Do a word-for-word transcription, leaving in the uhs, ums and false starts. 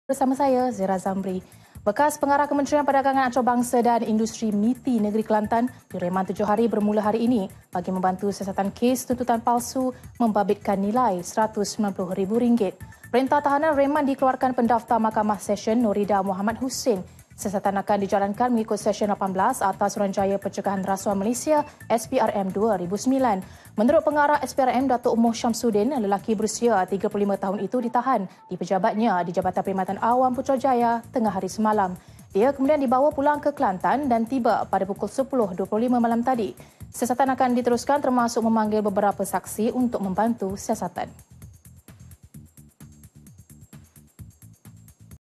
Bersama saya, Zira Zamri. Bekas Pengarah Kementerian Perdagangan Antarabangsa dan Industri MITI Negeri Kelantan direman tujuh hari bermula hari ini bagi membantu siasatan kes tuntutan palsu membabitkan nilai seratus sembilan puluh ribu ringgit. Perintah tahanan reman dikeluarkan pendaftar Mahkamah Session Norida Muhammad Hussein. Siasatan akan dijalankan mengikut Seksyen lapan belas Atas Suruhanjaya Pencegahan Rasuah Malaysia S P R M dua ribu sembilan. Menurut pengarah S P R M Datuk Umuh Syamsuddin, lelaki berusia tiga puluh lima tahun itu ditahan di pejabatnya di Jabatan Perkhidmatan Awam Putrajaya tengah hari semalam. Dia kemudian dibawa pulang ke Kelantan dan tiba pada pukul sepuluh dua puluh lima malam tadi. Siasatan akan diteruskan termasuk memanggil beberapa saksi untuk membantu siasatan.